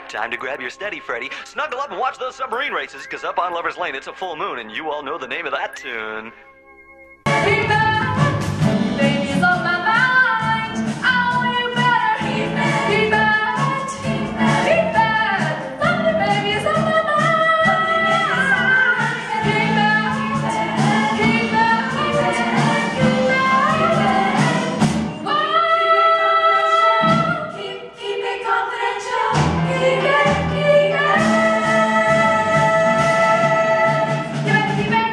Time to grab your steady, Freddy. Snuggle up and watch those submarine races, because up on Lover's Lane it's a full moon, and you all know the name of that tune. Baby's on my mind. Oh, you better keep that, keep that. Lovely baby's on my mind. Keep that, keep that, keep that. Keep it confidential. Keep it, keep it. You better keep it.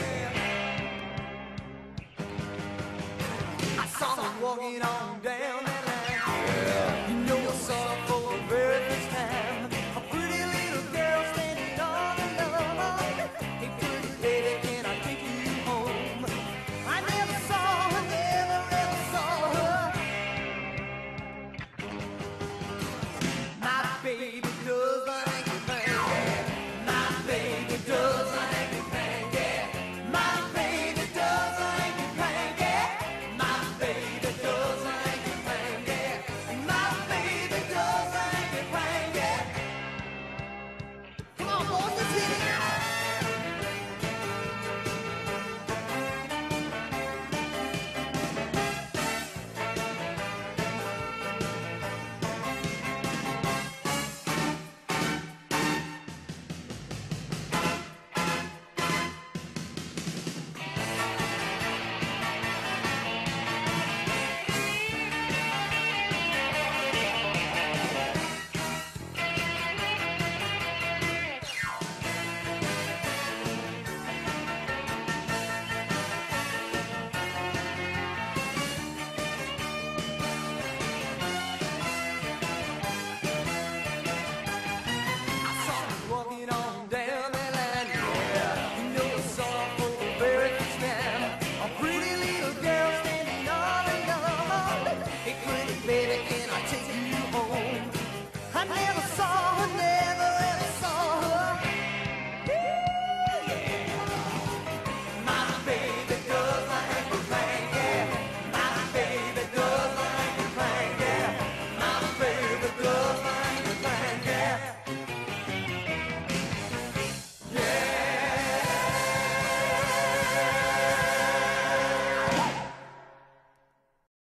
Walking on down